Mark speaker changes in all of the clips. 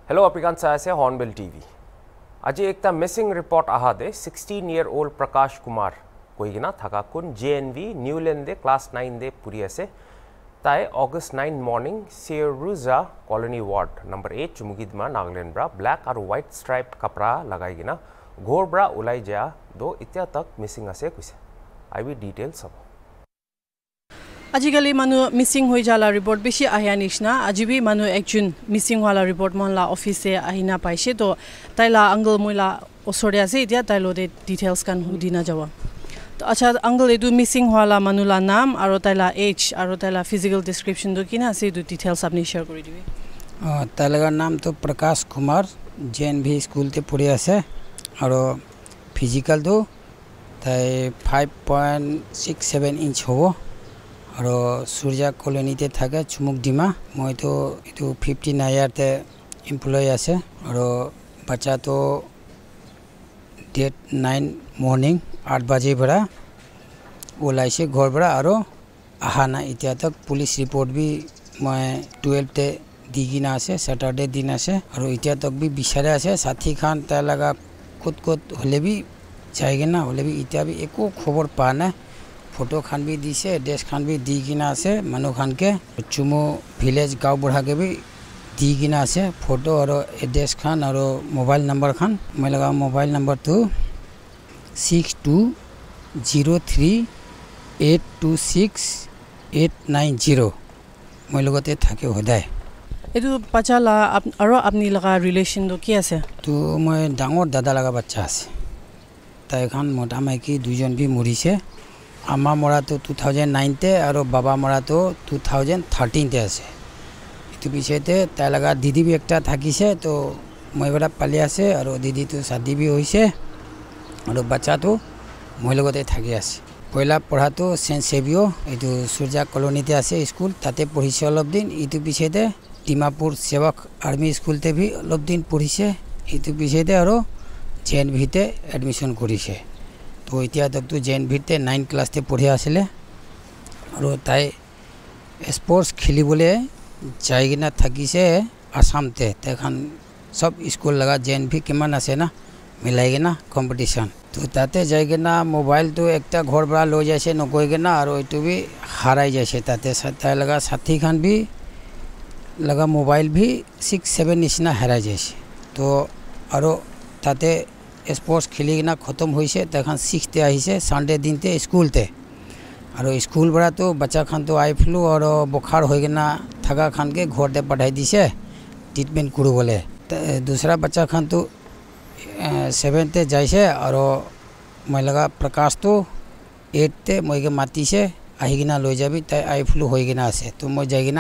Speaker 1: Hello, Aprikant Saase, Hornbill TV. आज एक missing report आहा दे 16-year-old प्रकाश कुमार कोई ना थका कुन JNV न्यूलैंड दे क्लास 9 दे पूरी ऐसे ताए August 9 मॉर्निंग सेरुजा कॉलोनी वार्ड नंबर 8 चुमुगिदमा नागालैंड ब्रा ब्लैक और व्हाइट स्ट्राइप्ड कपड़ा लगाई गिना घोर ब्रा उलाई जा दो इत्या तक मिसिंग आसे कुछ आई भी डिटेल्स सब
Speaker 2: आजिकाली मानु मिसिंग हो जाला रिपोर्ट बेसी आया निशना आजिबी मानु एकजुन मिसिंग वाला रिपोर्ट मनला ऑफिस से आहिना पाइसे तो ताइला अंगल मोइला ओसोरिया से इतिया ताइलो दे डिटेल्स कान हुदिना जावा तो अच्छा अंगल एदु मिसिंग वाला मानुला नाम आरो ताइला एज आरो ताइला फिजिकल डिस्क्रिप्शन दो किना से दु डिटेल्स आपने शेयर करि दिबे
Speaker 3: ताइला नाम तो प्रकाश कुमार JNV स्कूल ते पढ़ी आसे आरो फिजिकल दो ताइ 5.67 इंच हो और सूर्या कॉलोनी ते थाके चुमुक डिमा मैं तो इतु 15 ईयर ते एम्प्लॉय आसे और बच्चा तो डेट 9 मॉर्निंग 8 बजे बड़ा ओलाइसे घर बड़ा और आहाना इत्या तक पुलिस रिपोर्ट भी मैं 12 ते दिगिना आसे सैटरडे दिन आसे और इत्या तक भी बिचारे आसे साथी खान ता लगा खुद होले भी जाएगा ना होले भी इत्या भी एको खबर पाना फोटो खान भी दिसे एड्रेस खान भी दी किना आसे मनु खान के चुमो विलेज गाँव बढ़ा के भी दी किना आसे फोटो और एड्रेस खान और मोबाइल नंबर खान मैं लगा मोबाइल नंबर तो 6203826890 मैं लगते थाके होदाय
Speaker 2: एदु पचाला और अपनी लगा रिलेशन दो की आसे
Speaker 3: तो मैं डांगर दादा लगा बच्चा आसे ताई खान मोटा माइकी दुजन भी मरिसे आमा मरा तो 2009 ते और बाबा मरा तो 2013 ते आसे इतु पीछे ते ताई लगा दीदी भी एकटा थाकिसे तो मैं बड़ा पाली आसे और दीदी तो शादी भी होइसे और बच्चा तो मैं लगते थाकी आसे पहला पढ़ा तो सेंट सेवियो इतु सूर्या कॉलोनी ते आसे स्कूल ताते पढ़िसे अलप दिन इतु पीछे ते डिमापुर सेवक आर्मी स्कूल ते भी अलप दिन पढ़िसे इतु पीछे ते और JNV ते एडमिशन करिसे तो इतिया तक तो JNV ते 9 क्लास ते पढ़ी आसिले और ताई स्पोर्ट्स खेली बोले जाएगी ना थकीसे आसाम ते तखन सब स्कूल लगा JNV किमान आसे ना मिलाएगी ना कंपटीशन तो ताते जाएगी ना मोबाइल तो एकटा घर बड़ा लो जैसे नकोएगी ना और इतु भी हाराई जैसे ताते ताई लगा साथी खान भी लगा मोबाइल भी 6-7 निशना हाराई जैसे तो और ताते स्पोर्ट्स खेली ना खत्म होइसे तखन 6 ते आइसे संडे दिन ते स्कूल ते और स्कूल बड़ा तो बच्चा खान तो आई फ्लू और बुखार हो गना थका खान के घर दे पढ़ाई दिसे ट्रीटमेंट करू बोले दूसरा बच्चा खान तो 7 ते जाइसे और मैं लगा प्रकाश तो 8 ते मैं के माती से आहिगिना लो जाबी ताई आई फ्लू हो गना आसे तो मैं जाइगिना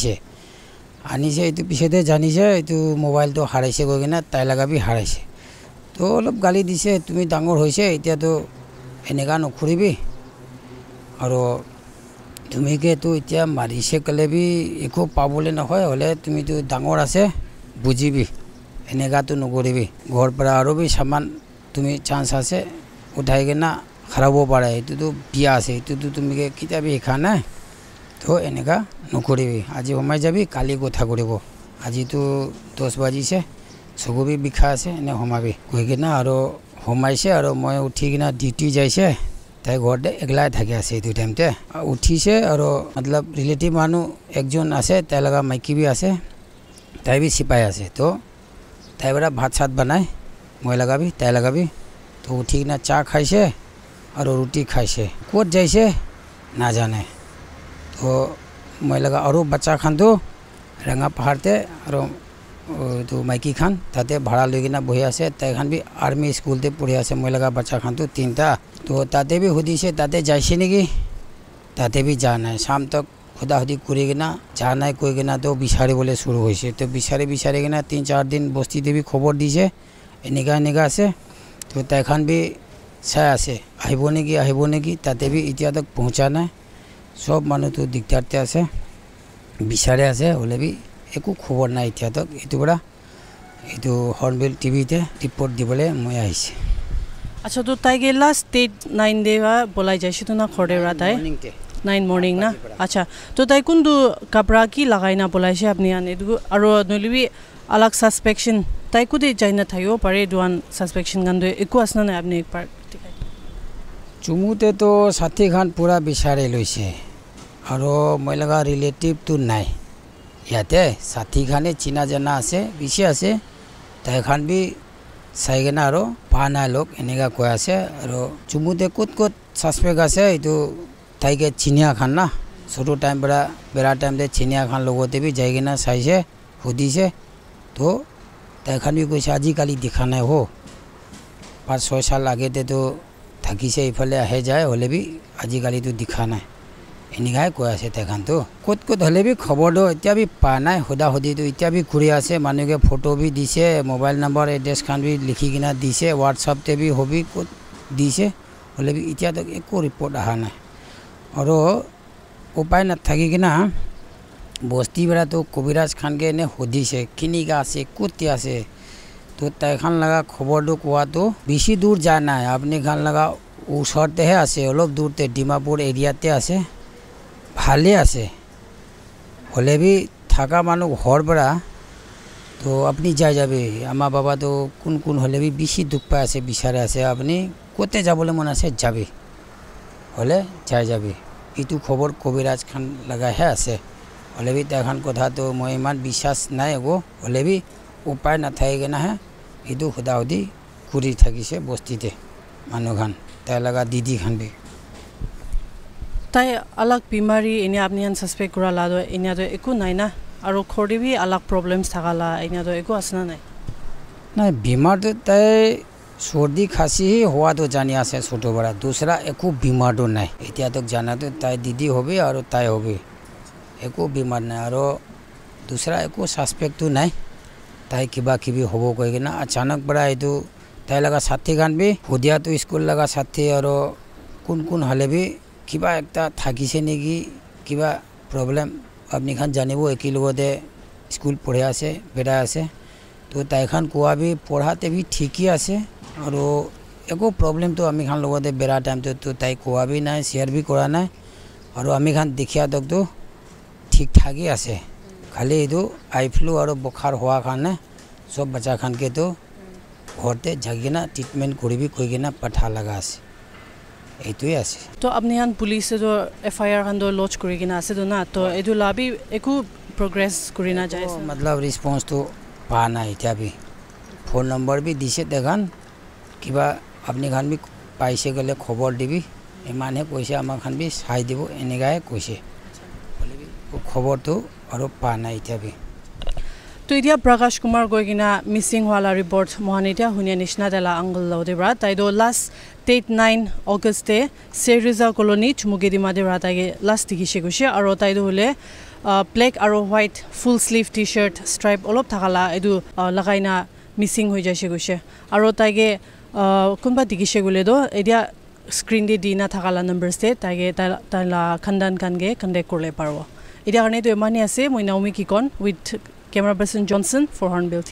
Speaker 3: आनीसे इतु पीछे ते जानिसे इतु मोबाइल तो हाराइसे गइना ताई लगा भी हाराइसे तो अलग गाली दिसे तुम डांगर होइसे इतना तो एनेका नखुरिबी और तुम्हें के तो इतना मारिसे कले भी एको पाबले नहय हले तुम तो डांगर आसे बुझिबी एनेका तो नकरिबी घर पर और भी सामान तुम चांस आसे उठाई के ना खराब हो पारे ये तो बिया आसे ये तो तुम के किता भी खाना तो एनेका नकरिबी आज हमाय जाबी काली कथा करिब आज तो 10 बजी से चकु भी बिखा से एने हमाबी कई ना और हमाइसे और मैं उठी किना डिউটি जाइसे ताई घर दे एकला थाके आसे दु टाइम ते उठिसे और मतलब रिलेटिव मानु एकजन आसे ताई लगा माइकी भी आसे ताई भी सिपाही आसे तो ताई बड़ा भात सात बनाए मैं लगा भी ताई लगा भी तो उठी किना चा खाइसे और रोटी खाइसे कोट जाइसे ना जाने तो मैं लगा और बच्चा खान तो रंगा पहाड़ ते और तो माइकी खान ताते भाड़ा लेकिन बही आसे ताई खान भी आर्मी स्कूल ते पढ़ी आसे मैं लगा बच्चा खान तो 3टा तो ताते भी हुदीसे ताते जाइसे नेकी ताते भी जाना है शाम तक खुदा खुदी करिना जाना कोई किना तो बिचारे बोले शुरू होइसे तो बिचारे किना 3-4 दिन बस्ती भी खबर दिसे एनेका आसे तो ताई खान भी चाय आसे आहिबो नेकी ताते भी इतिया तक पहुँचाना है सब मानु तो दिगदारते आसे बिचारे आसे होले भी एको खबर ना इतना तक ये बड़ा ये हॉर्नबिल TV ते रिपोर्ट दिबले मैं आइसे
Speaker 2: अच्छा तो ताई के लास्ट डेट 9 देवा बोलाई जाइसे तो ना खरेरा ताई 9 morning na acha to tai kundu kapra ki lagai na polai she apni ane du aro nolibi alag suspicion tai kude jaina thayo pare duan suspicion gandu eku asna na apni ek par
Speaker 3: চুমুতে তো সাথী খান পুরা বিচাৰে লৈছে আৰু মই লগা relative তো নাই ইয়াতে সাথী খানে চিনা জানা আছে বেছি আছে তাই খান বি চাইগেনা আৰু পানা লোক এনেকা কৈ আছে আৰু চুমুতে ক'ত ক'ত সাসপেক্ট আছে এইটো তাইকে চিনিয়া খান না ছোট টাইম বেৰা টাইম দে চিনিয়া খান লগতে বি যাইগেনা চাইছে সুধিছে তো তাই খান বি কৈছে আজিকালি দেখা নাই হো 5-6 সাল আগেতে তো থাকিছে ইফালে আহে যায় হলে বি আজিকালি তো দেখা নাই এনেকাই কৈ আছে তেখান তো ক'ত ক'ত হলে বি খবৰ দ এতিয়া বি পা নাই হোদা হদি তো এতিয়া বি ঘূৰি আছে মানুহে ফটো বি দিছে মোবাইল নম্বৰ এড্ৰেছ খান বি লিখি কিনা দিছে হোৱাটছআপ তে বি হবি ক'ত দিছে হলে বি এতিয়া তো একো ৰিপৰ্ট আহা নাই আৰু উপায় নাথাকি কিনা বস্তি বেৰা তো কবিৰাজ খানকে এনে সুধিছে কিনিকা আছে ক'ত আছে तो तय खान लगा खबर दो कोआ तो बेसी दूर जाना है अपने खान लगा ओसरते है आसे अलग दूर ते डिमापुर एरियाते आसे भाले आसे हले भी थाका मानु घर बड़ा तो अपनी जाय जाबे आमा बाबा तो कुन कुन हले भी बेसी दुख पाय आसे बिचारे आसे अपनी कोते जाबले मन आसे जाबे हले जाय जाबे इतु खबर कबिराज खान लगा है आसे हले भी तय खान कथा तो मैं इमान विश्वास নাই गो हले भी उपाय नाथाके ना है इदु खुदाउदी कुरी থাকিছে বস্তিতে মানুখান তাই লাগা দিদি খান বি
Speaker 2: তাই আলাগ বিমারি এনে আপনি আন সাসপেক্ট করা লাদো এনে তো একু নাই না আর খড়ি বি আলাগ প্রবলেমস থাকালা এনে তো একু আসনা নাই
Speaker 3: না বিমার তো তাই সর্দি খাসি হওয়া তো জানি আছে ছোট বড় दूसरा একু বিমার তো নাই এতিয়া তো জানা তো তাই দিদি হবে আর তাই হবে একু বিমার নাই আর दूसरा একু সাসপেক্ট তো নাই তাই কিবা কিবি হবো কইগে না अचानक बड़ा इदु তাই লাগা সাথী গান বি হুদিয়া তো স্কুল লাগা সাথী আর কোন কোন হলে বি কিবা একটা থাকিছে নেকি কিবা প্রবলেম আপনি খান জানিব একই লগতে স্কুল পঢ়ে আছে বেটা আছে তো তাই খান কোয়া বি পঢ়াতে বি ঠিকই আছে আর একো প্রবলেম তো আমি খান লগতে বেড়া টাইম তো তাই কোয়া বি নাই শেয়ার বি করা নাই আর আমি খান দেখিয়া তক তো ঠিক ঠাকই আছে खाली इदु आई फ्लू और बुखार हुआ खाने सब बच्चा खान के तो घरते जगिना ट्रीटमेंट करिबि कइगिना पठा लगासे एतुई आसे
Speaker 2: तो अपने हान पुलिस से जो एफआईआर खान दो लॉन्च करिगिना आसे दो ना तो एदु लाबी एकु प्रोग्रेस करिना जाय
Speaker 3: मतलब रिस्पांस तो पाना इत्या भी फोन नंबर भी दिसे देखान किबा अपनी खान भी पाइसे गले खबर दिबि एमाने कइसे आमा खान भी साइ दिबो एनेगाय कइसे खबर तो और पाना इत्या भी
Speaker 2: तो इतिया प्रकाश कुमार गोइगिना मिसिंग वाला रिपोर्ट मोहानिtia हुनिया निशना दला अंगल लौदेब्रा ताइदो लास्ट 9 अगस्त ते सेरिजा कॉलोनी चुमुगेदी मादेब्रा तागे लास्ट दिगिसे गुसे आरो ताइदो होले ब्लैक आरो white full sleeve t-shirt stripe अलप थाकाला एदु लगाइना मिसिंग होय जायसे गुसे आरो तागे कुनबा दिगिसे गुले दो एदिया स्क्रीन दे दिना थाकाला नंबर्स ते तागे ताला खंडन कानगे कनेक्ट करले पारबो इधर ने तो मानी आसे मैं नाओमी किकन with camera person Johnson for Hornbill